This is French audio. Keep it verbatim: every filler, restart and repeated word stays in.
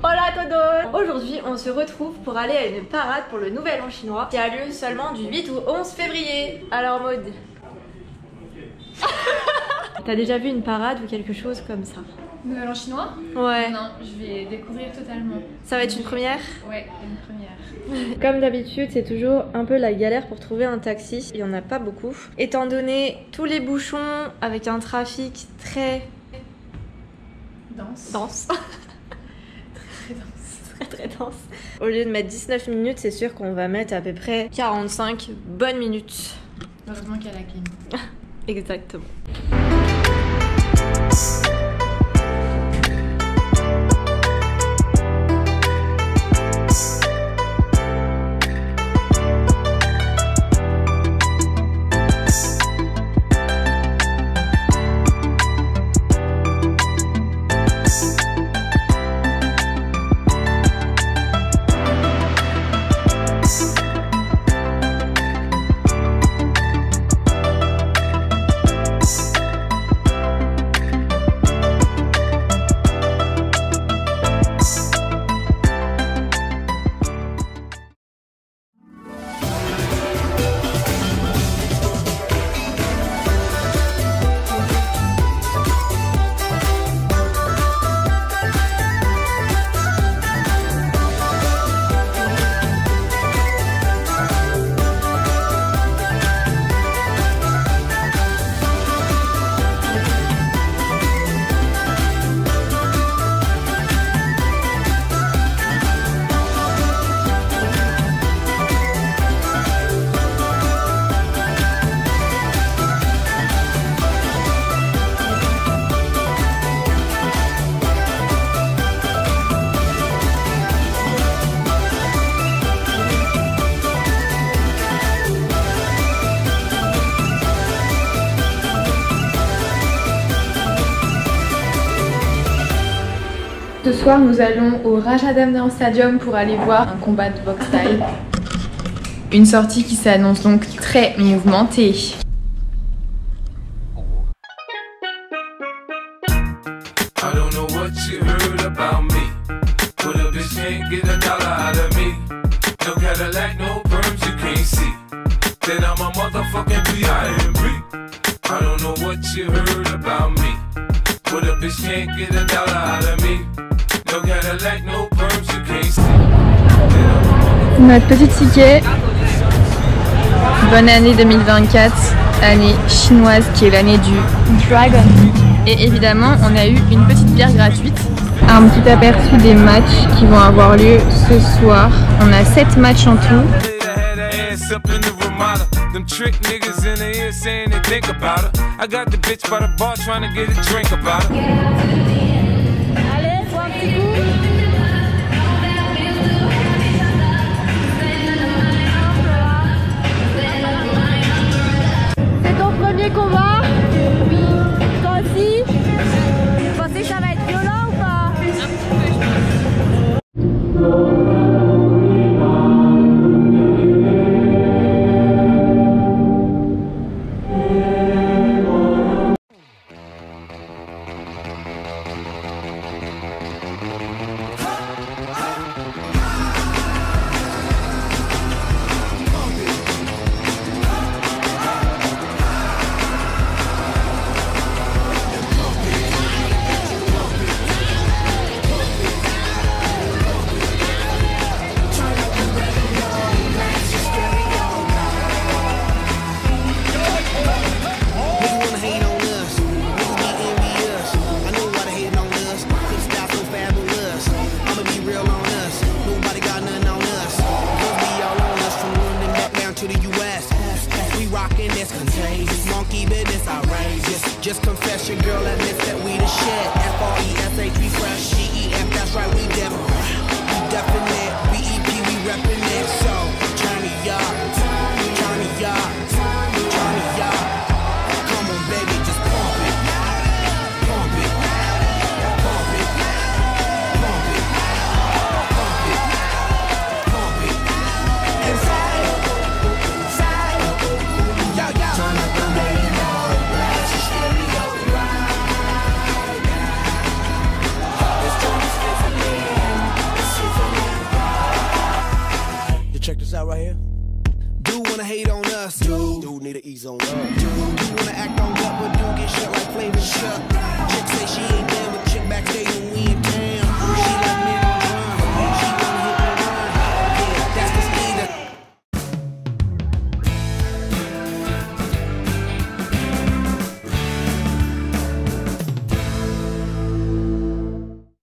Hola todos! Aujourd'hui, on se retrouve pour aller à une parade pour le Nouvel An chinois qui a lieu seulement du huit au onze février. Alors Maud, t'as déjà vu une parade ou quelque chose comme ça? Nouvel An chinois? Ouais. Non, je vais découvrir totalement. Ça va être une première? Ouais, une première. Comme d'habitude, c'est toujours un peu la galère pour trouver un taxi. Il n'y en a pas beaucoup. Étant donné tous les bouchons avec un trafic très... Dense. dense. Très dense. Très très dense. Au lieu de mettre dix-neuf minutes, c'est sûr qu'on va mettre à peu près quarante-cinq bonnes minutes. Heureusement qu'il y a la clim. Exactement. Ce soir, nous allons au Rajadamnern Stadium pour aller voir un combat de boxe thaï. Une sortie qui s'annonce donc très mouvementée. Notre petit ticket. Bonne année deux mille vingt-quatre, année chinoise qui est l'année du Dragon. Et évidemment, on a eu une petite bière gratuite. Un petit aperçu des matchs qui vont avoir lieu ce soir. On a sept matchs en tout. Combat? Oui. Toi aussi? Vous pensez que ça va être violent ou pas? Just confess your girl admits that we the shit. F R E S H, we fresh. G E F, that's right, we different. We definite. B E P, we reppin' it. So, turn me up. Turn me up. Turn me up. Come on, baby, just pump it. Pump it. Pump it. Pump it. Pump it. Pump it. Inside. Inside. Yo, yo. Turn up the radio. out right here. Do wanna hate on us, dude. Dude need to ease on up. Dude, do wanna act on gut, but dude get shut like Flavor Chuck. Chick say she ain't down with chick backstage when we